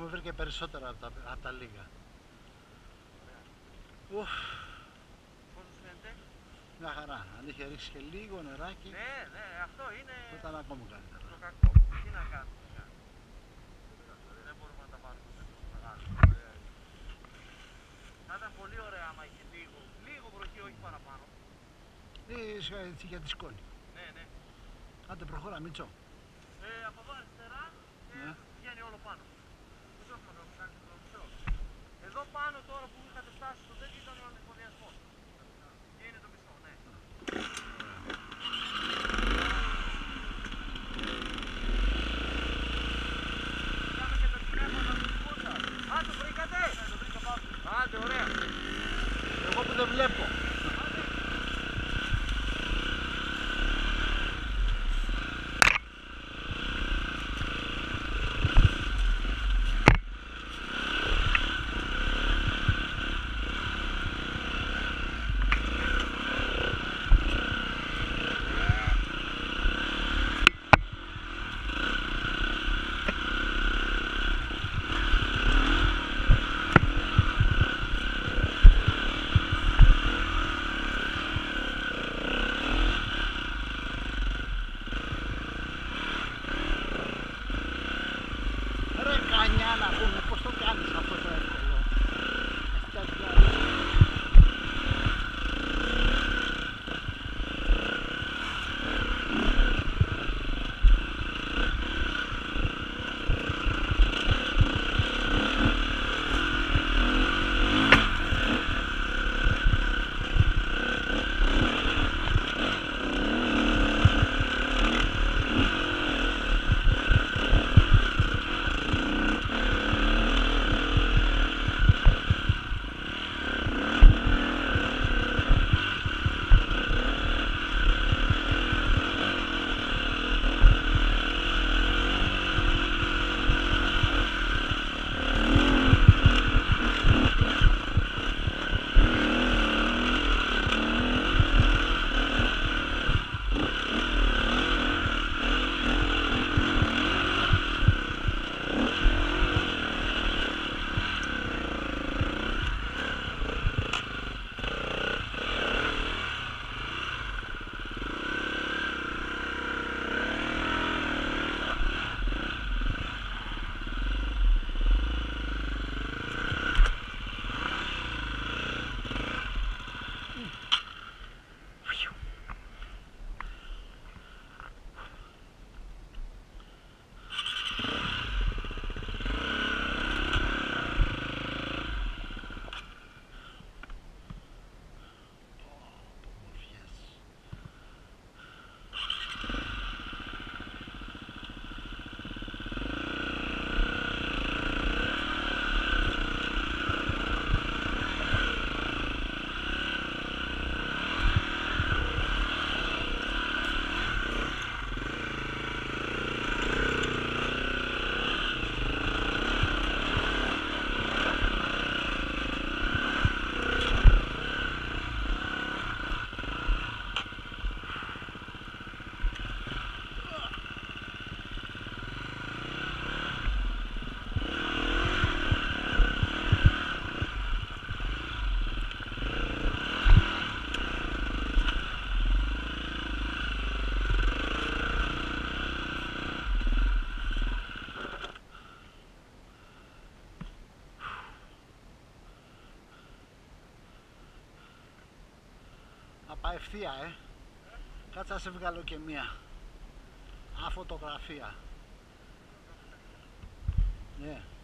που βρήκε περισσότερα από τα λίγα. Ουφ. Πώς σας φαίνεται? Μια χαρά. Αν είχε ρίξει και λίγο νεράκι, Ναι, αυτό είναι θα ήταν ακόμη καλύτερα. το κακό. Τι να κάνουμε. Δεν μπορούμε να τα πάρουμε τόσο μεγάλο. Θα ήταν πολύ ωραία άμα είχε λίγο βροχή, όχι παραπάνω. Έτσι για τη σκόνη. Ναι. Άντε προχώρα, Μίτσο. Από εδώ αριστερά βγαίνει όλο πάνω. Μισό χρόνο, κάνει το μισό. Εδώ πάνω τώρα που είχατε φτάσει στο τέτοιο ήταν ο ανεφοδιασμός. Και είναι το μισό, ναι. Κάμε και το τηλέφωνο του δικού σας. Α, το βρήκατε! Ναι, το βρήκα πάνω. Άντε, ωραία. Εγώ που δεν βλέπω. Να πούμε πώς το κάνεις αυτό το εύκολο. Να πάει ευθεία, Κάτσε να σε βγάλω και μία φωτογραφία. Ναι.